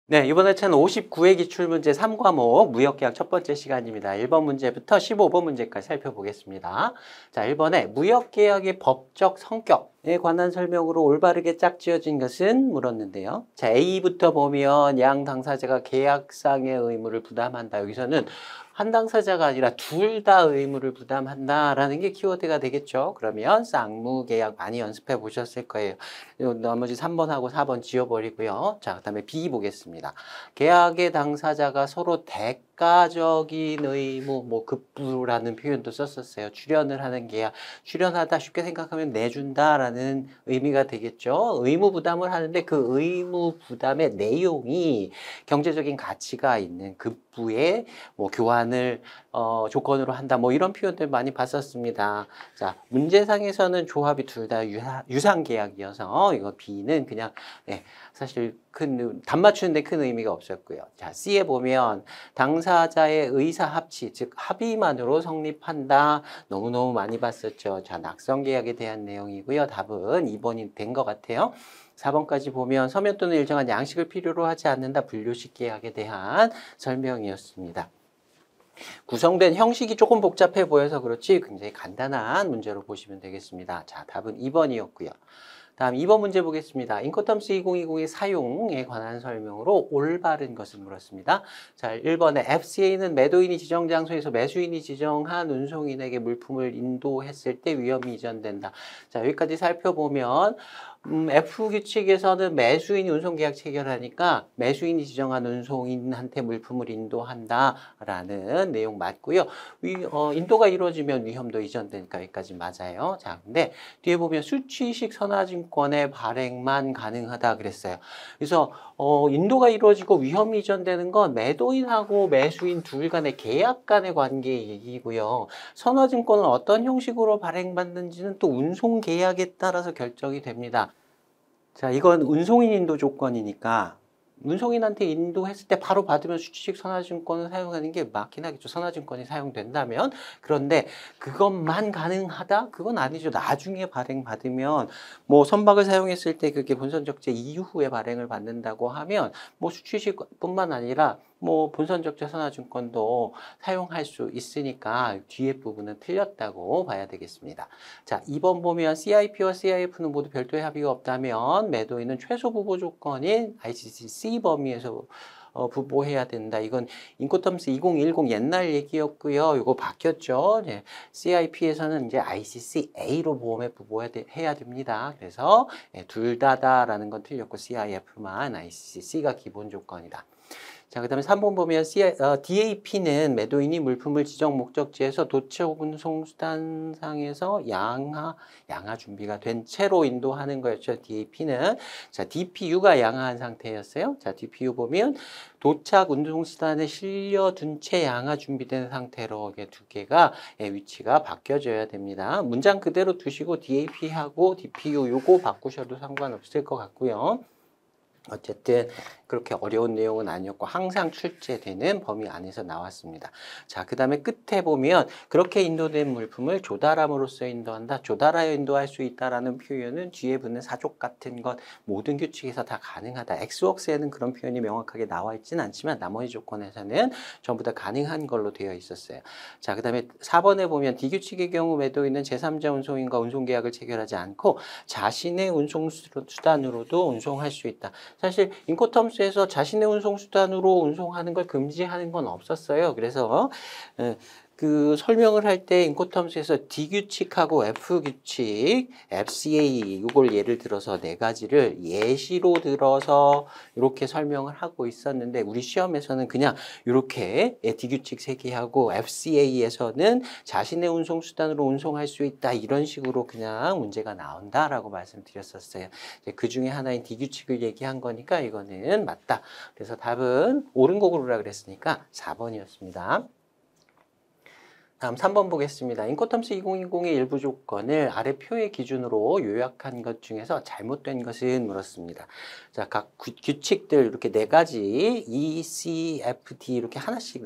네, 이번에 1059회 기출문제 3과목 무역계약 첫 번째 시간입니다. 1번 문제부터 15번 문제까지 살펴보겠습니다. 자, 1번에 무역계약의 법적 성격에 관한 설명으로 올바르게 짝지어진 것은 물었는데요. 자, A부터 보면 양 당사자가 계약상의 의무를 부담한다. 여기서는 한 당사자가 아니라 둘 다 의무를 부담한다라는 게 키워드가 되겠죠. 그러면 쌍무계약 많이 연습해 보셨을 거예요. 나머지 3번하고 4번 지워버리고요. 자, 그다음에 B 보겠습니다. 계약의 당사자가 서로 대가적인 의무, 급부라는 표현도 썼었어요. 출연을 하는 계약, 출연하다 쉽게 생각하면 내준다라는 의미가 되겠죠. 의무 부담을 하는데 그 의무 부담의 내용이 경제적인 가치가 있는 급부의 교환을 조건으로 한다. 이런 표현들 많이 봤었습니다. 자, 문제상에서는 조합이 둘 다 유상 계약이어서 이거 B는 그냥 사실 답 맞추는데 큰 의미가 없었고요. 자, C에 보면 당사자의 의사 합치, 즉 합의만으로 성립한다. 너무너무 많이 봤었죠. 자, 낙선 계약에 대한 내용이고요. 답은 2번이 된 것 같아요. 4번까지 보면 서면 또는 일정한 양식을 필요로 하지 않는다. 분류식 계약에 대한 설명이었습니다. 구성된 형식이 조금 복잡해 보여서 그렇지 굉장히 간단한 문제로 보시면 되겠습니다. 자, 답은 2번이었고요. 다음 2번 문제 보겠습니다. 인코텀스 2020의 사용에 관한 설명으로 올바른 것을 물었습니다. 자, 1번에 FCA는 매도인이 지정 장소에서 매수인이 지정한 운송인에게 물품을 인도했을 때 위험이 이전된다. 자, 여기까지 살펴보면 F 규칙에서는 매수인이 운송계약 체결하니까 매수인이 지정한 운송인한테 물품을 인도한다라는 내용 맞고요. 인도가 이루어지면 위험도 이전되니까 여기까지 맞아요. 자, 근데 뒤에 보면 수취식 선화증권의 발행만 가능하다 그랬어요. 그래서 인도가 이루어지고 위험이 이전되는 건 매도인하고 매수인 둘 간의 계약 간의 관계 얘기고요. 선화증권은 어떤 형식으로 발행받는지는 또 운송계약에 따라서 결정이 됩니다. 자, 이건 운송인 인도 조건이니까 운송인한테 인도했을 때 바로 받으면 수취식 선화증권을 사용하는 게 맞긴 하겠죠. 선화증권이 사용된다면. 그런데 그것만 가능하다? 그건 아니죠. 나중에 발행받으면 선박을 사용했을 때 그게 본선적재 이후에 발행을 받는다고 하면 수취식뿐만 아니라 본선적재 선화증권도 사용할 수 있으니까 뒤에 부분은 틀렸다고 봐야 되겠습니다. 자, 2번 보면 CIP와 CIF는 모두 별도의 합의가 없다면 매도인은 최소 부보 조건인 ICC 범위에서 부보해야 된다. 이건 인코텀스 2010 옛날 얘기였고요. 이거 바뀌었죠. 네. CIP에서는 이제 ICCA로 보험에 부보해야 됩니다. 그래서 둘 다다라는 건 틀렸고 CIF만 ICC가 기본 조건이다. 자, 그 다음에 3번 보면 DAP는 매도인이 물품을 지정 목적지에서 도처 운송수단상에서 양하 준비가 된 채로 인도하는 거였죠. DAP는. 자, DPU가 양하한 상태였어요. 자, DPU 보면 도착 운송수단에 실려둔 채 양하 준비된 상태로 이게 두 개가 위치가 바뀌어져야 됩니다. 문장 그대로 두시고 DAP하고 DPU 요거 바꾸셔도 상관없을 것 같고요. 어쨌든 그렇게 어려운 내용은 아니었고 항상 출제되는 범위 안에서 나왔습니다. 자, 그 다음에 끝에 보면 그렇게 인도된 물품을 조달함으로써 인도한다. 조달하여 인도할 수 있다라는 표현은 뒤에 붙는 사족 같은 것 모든 규칙에서 다 가능하다. 엑스웍스에는 그런 표현이 명확하게 나와 있지는 않지만 나머지 조건에서는 전부 다 가능한 걸로 되어 있었어요. 자, 그 다음에 4번에 보면 D규칙의 경우 매도인은 제3자 운송인과 운송계약을 체결하지 않고 자신의 운송수단으로도 운송할 수 있다. 사실 인코텀스에서 자신의 운송수단으로 운송하는 걸 금지하는 건 없었어요. 그래서 그 설명을 할 때 인코텀스에서 D규칙하고 F규칙, FCA 이걸 예를 들어서 네 가지를 예시로 들어서 이렇게 설명을 하고 있었는데 우리 시험에서는 그냥 이렇게 D규칙 세 개하고 FCA에서는 자신의 운송수단으로 운송할 수 있다 이런 식으로 그냥 문제가 나온다라고 말씀드렸었어요. 그 중에 하나인 D규칙을 얘기한 거니까 이거는 맞다. 그래서 답은 옳은 거 고르라 그랬으니까 4번이었습니다. 다음 3번 보겠습니다. 인코텀스 2020의 일부 조건을 아래 표의 기준으로 요약한 것 중에서 잘못된 것은 물었습니다. 자, 각 규칙들 이렇게 네 가지 E, C, F, D 이렇게 하나씩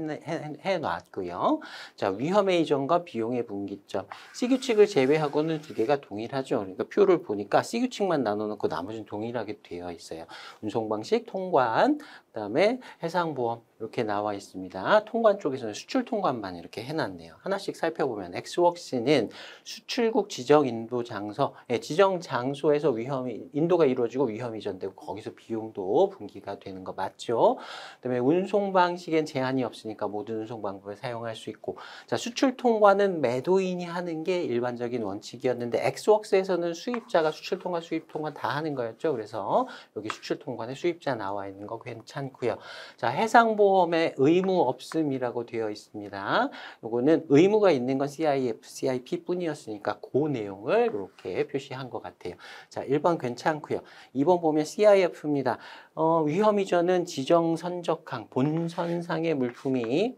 나열해 놨고요. 자, 위험의 이전과 비용의 분기점. C 규칙을 제외하고는 두 개가 동일하죠. 그러니까 표를 보니까 C 규칙만 나눠놓고 나머지는 동일하게 되어 있어요. 운송 방식, 통관, 그다음에 해상보험 이렇게 나와 있습니다. 통관 쪽에서는 수출 통관만 이렇게 해놨네요. 하나씩 살펴보면 엑스웍스는 수출국 지정 인도 장소, 지정 장소에서 인도가 이루어지고 위험이 이전되고 거기서 비용도 분기가 되는 거 맞죠? 그다음에 운송 방식엔 제한이 없으니까 모든 운송 방법을 사용할 수 있고, 자, 수출 통관은 매도인이 하는 게 일반적인 원칙이었는데 엑스웍스에서는 수입자가 수출 통관, 수입 통관 다 하는 거였죠. 그래서 여기 수출 통관에 수입자 나와 있는 거 괜찮고요. 자, 해상보험에 의무 없음이라고 되어 있습니다. 요거는 의무가 있는 건 CIF, CIP 뿐이었으니까 그 내용을 이렇게 표시한 것 같아요. 자, 1번 괜찮고요. 2번 보면 CIF입니다. 위험 이전은 지정 선적항, 본선상의 물품이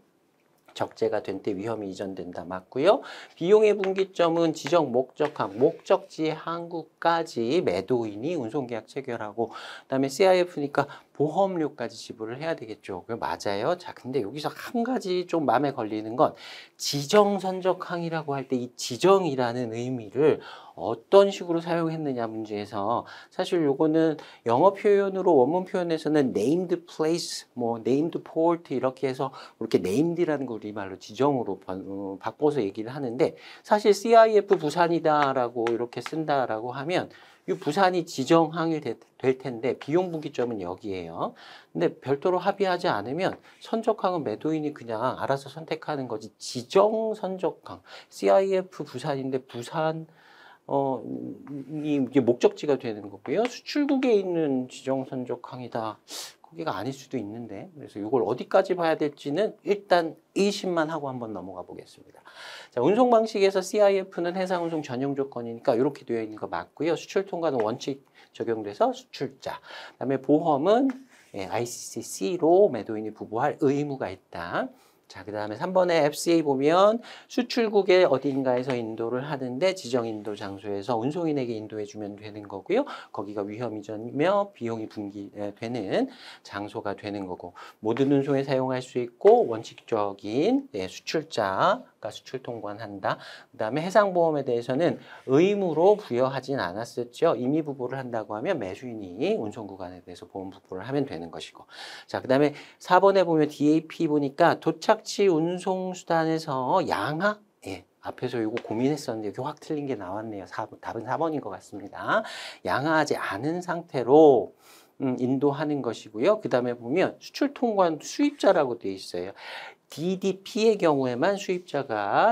적재가 된 때 위험이 이전된다. 맞고요. 비용의 분기점은 지정 목적항, 목적지 항구까지 매도인이 운송계약 체결하고, 그다음에 CIF니까 보험료까지 지불을 해야 되겠죠. 그게 맞아요. 자, 근데 여기서 한 가지 좀 마음에 걸리는 건 지정 선적항이라고 할 때 이 지정이라는 의미를 어떤 식으로 사용했느냐 문제에서 사실 요거는 영어 표현으로 원문 표현에서는 named place, 뭐 named port 이렇게 해서 이렇게 named라는 걸 우리말로 지정으로 바꿔서 얘기를 하는데, 사실 CIF 부산이다라고 이렇게 쓴다라고 하면 이 부산이 지정항이 될 텐데 비용 분기점은 여기에요. 근데 별도로 합의하지 않으면 선적항은 매도인이 그냥 알아서 선택하는 거지. 지정 선적항, CIF 부산인데 부산 이게 목적지가 되는 거고요. 수출국에 있는 지정 선적항이다. 거기가 아닐 수도 있는데, 그래서 이걸 어디까지 봐야 될지는 일단 의심만 하고 한번 넘어가 보겠습니다. 자, 운송 방식에서 CIF는 해상 운송 전용 조건이니까 이렇게 되어 있는 거 맞고요. 수출 통과는 원칙 적용돼서 수출자. 그다음에 보험은 ICC로 매도인이 부부할 의무가 있다. 자, 그 다음에 3번에 FCA 보면 수출국의 어딘가에서 인도를 하는데 지정 인도 장소에서 운송인에게 인도해주면 되는 거고요. 거기가 위험 이전이며 비용이 분기되는 장소가 되는 거고, 모든 운송에 사용할 수 있고 원칙적인 수출자가 수출 통관한다. 그 다음에 해상보험에 대해서는 의무로 부여하진 않았었죠. 임의 부보를 한다고 하면 매수인이 운송 구간에 대해서 보험 부보를 하면 되는 것이고. 자, 그 다음에 4번에 보면 DAP 보니까 도착지 운송수단에서 양하? 앞에서 이거 고민했었는데 여기 확 틀린 게 나왔네요. 답은 4번인 것 같습니다. 양하하지 않은 상태로 인도하는 것이고요. 그 다음에 보면 수출 통관 수입자라고 되어 있어요. DDP의 경우에만 수입자가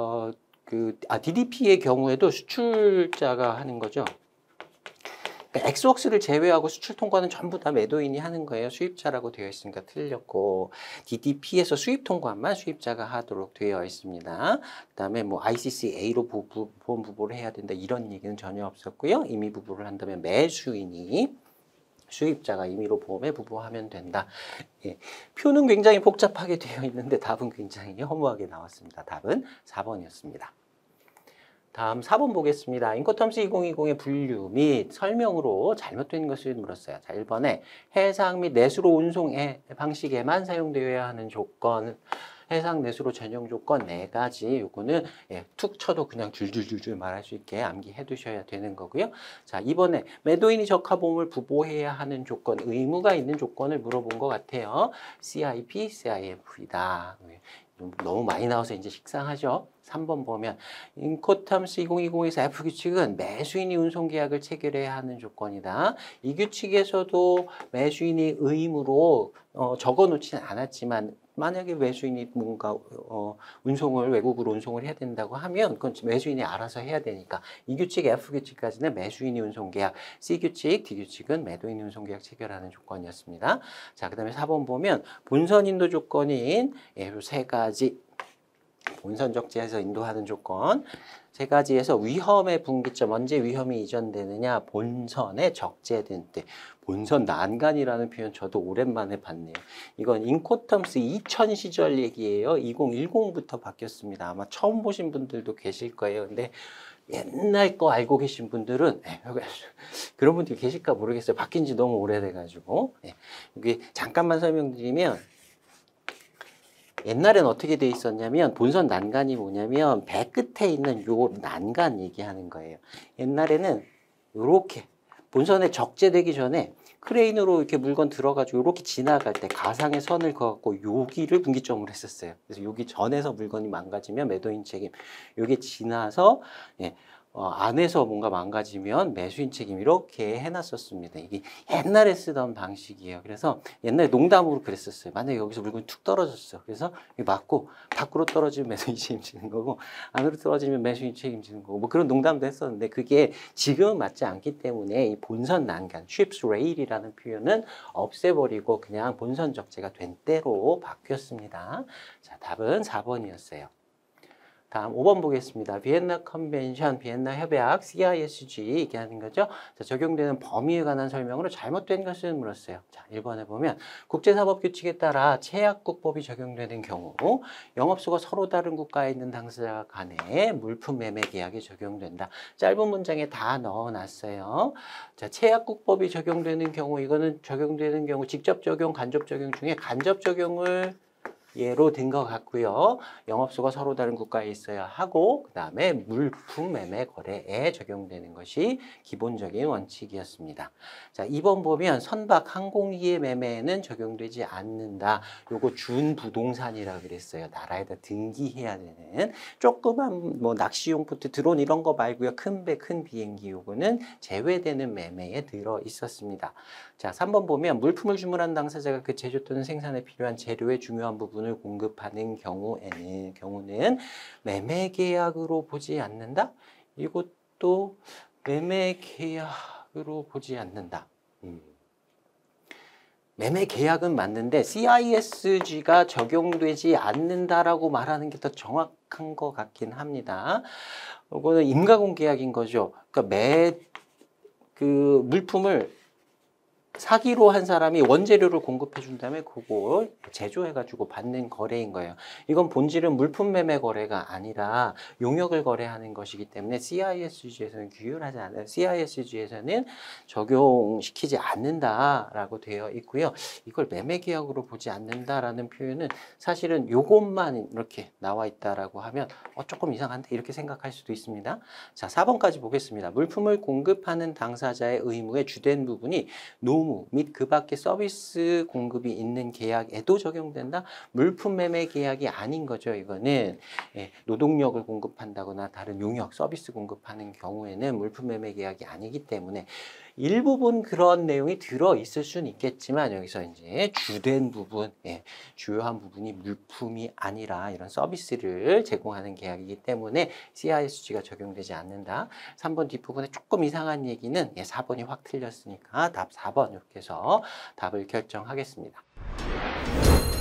DDP의 경우에도 수출자가 하는 거죠. 그러니까 엑스웍스를 제외하고 수출 통과는 전부 다 매도인이 하는 거예요. 수입자라고 되어 있으니까 틀렸고, DDP에서 수입 통과만 수입자가 하도록 되어 있습니다. 그다음에 뭐 ICCA로 보험 부보를 해야 된다 이런 얘기는 전혀 없었고요. 임의 부보를 한다면 매수인이 수입자가 임의로 보험에 부보하면 된다. 표는 굉장히 복잡하게 되어 있는데 답은 굉장히 허무하게 나왔습니다. 답은 4번이었습니다. 다음 4번 보겠습니다. 인코텀스 2020의 분류 및 설명으로 잘못된 것을 물었어요. 자, 1번에 해상 및 내수로 운송의 방식에만 사용되어야 하는 조건, 해상 내수로 전용 조건 4가지. 요거는 툭 쳐도 그냥 줄줄줄줄 말할 수 있게 암기해 두셔야 되는 거고요. 자, 2번에 매도인이 적하보험을 부보해야 하는 조건, 의무가 있는 조건을 물어본 것 같아요. CIP, CIF이다. 너무 많이 나와서 이제 식상하죠. 3번 보면 인코텀스 2020에서 F 규칙은 매수인이 운송계약을 체결해야 하는 조건이다. 이 규칙에서도 매수인이 의무로 적어놓지는 않았지만 만약에 매수인이 뭔가 외국으로 운송을 해야 된다고 하면 그건 매수인이 알아서 해야 되니까 이 규칙 F 규칙까지는 매수인이 운송계약, C 규칙, D 규칙은 매도인이 운송계약 체결하는 조건이었습니다. 자, 그 다음에 4번 보면 본선 인도 조건인 이 3가지 본선 적재에서 인도하는 조건. 세 가지에서 위험의 분기점, 언제 위험이 이전되느냐, 본선에 적재된 때. 본선 난간이라는 표현 저도 오랜만에 봤네요. 이건 인코텀스 2000 시절 얘기예요. 2010부터 바뀌었습니다. 아마 처음 보신 분들도 계실 거예요. 근데 옛날 거 알고 계신 분들은 그런 분들이 계실까 모르겠어요. 바뀐 지 너무 오래돼가지고. 여기 잠깐만 설명드리면 옛날엔 어떻게 돼 있었냐면 본선 난간이 뭐냐면 배 끝에 있는 요 난간 얘기하는 거예요. 옛날에는 요렇게 본선에 적재되기 전에 크레인으로 이렇게 물건 들어가지고 이렇게 지나갈 때 가상의 선을 그어갖고 여기를 분기점으로 했었어요. 그래서 여기 전에서 물건이 망가지면 매도인 책임, 여기 지나서 안에서 뭔가 망가지면 매수인 책임 이렇게 해놨었습니다. 이게 옛날에 쓰던 방식이에요. 그래서 옛날에 농담으로 그랬었어요. 만약에 여기서 물건이 툭 떨어졌어. 그래서 맞고 밖으로 떨어지면 매수인 책임지는 거고 안으로 떨어지면 매수인 책임지는 거고 뭐 그런 농담도 했었는데 그게 지금은 맞지 않기 때문에 이 본선 난간, ship's rail이라는 표현은 없애버리고 그냥 본선 적재가 된 때로 바뀌었습니다. 자, 답은 4번이었어요. 다음 5번 보겠습니다. 비엔나 컨벤션, 비엔나 협약, CISG 얘기하는 거죠. 자, 적용되는 범위에 관한 설명으로 잘못된 것을 물었어요. 자, 1번에 보면 국제사법규칙에 따라 체약국법이 적용되는 경우 영업소가 서로 다른 국가에 있는 당사자 간에 물품 매매 계약이 적용된다. 짧은 문장에 다 넣어놨어요. 자, 체약국법이 적용되는 경우 이거는 적용되는 경우 직접 적용, 간접 적용 중에 간접 적용을 예로 든 것 같고요. 영업소가 서로 다른 국가에 있어야 하고 그 다음에 물품 매매 거래에 적용되는 것이 기본적인 원칙이었습니다. 자, 2번 보면 선박 항공기의 매매에는 적용되지 않는다. 요거 준부동산이라고 그랬어요. 나라에다 등기해야 되는 조그만 뭐 낚시용 보트, 드론 이런 거 말고요. 큰 배, 큰 비행기 요거는 제외되는 매매에 들어 있었습니다. 자, 3번 보면 물품을 주문한 당사자가 그 제조 또는 생산에 필요한 재료의 중요한 부분을 공급하는 경우는 매매 계약으로 보지 않는다. 이것도 매매 계약으로 보지 않는다. 매매 계약은 맞는데 CISG가 적용되지 않는다라고 말하는 게 더 정확한 것 같긴 합니다. 이거는 임가공 계약인 거죠. 그러니까 그 물품을 사기로 한 사람이 원재료를 공급해 준 다음에 그걸 제조해가지고 받는 거래인 거예요. 이건 본질은 물품 매매 거래가 아니라 용역을 거래하는 것이기 때문에 CISG에서는 규율하지 않아요. CISG에서는 적용시키지 않는다라고 되어 있고요. 이걸 매매 계약으로 보지 않는다라는 표현은 사실은 요것만 이렇게 나와 있다라고 하면 조금 이상한데 이렇게 생각할 수도 있습니다. 자, 4번까지 보겠습니다. 물품을 공급하는 당사자의 의무의 주된 부분이 노무 및 그 밖에 서비스 공급이 있는 계약에도 적용된다. 물품 매매 계약이 아닌 거죠. 이거는 노동력을 공급한다거나 다른 용역, 서비스 공급하는 경우에는 물품 매매 계약이 아니기 때문에 일부분 그런 내용이 들어 있을 수는 있겠지만 여기서 이제 주된 부분, 주요한 부분이 물품이 아니라 이런 서비스를 제공하는 계약이기 때문에 CISG가 적용되지 않는다. 3번 뒷부분에 조금 이상한 얘기는 4번이 확 틀렸으니까 답 4번 이렇게 해서 답을 결정하겠습니다.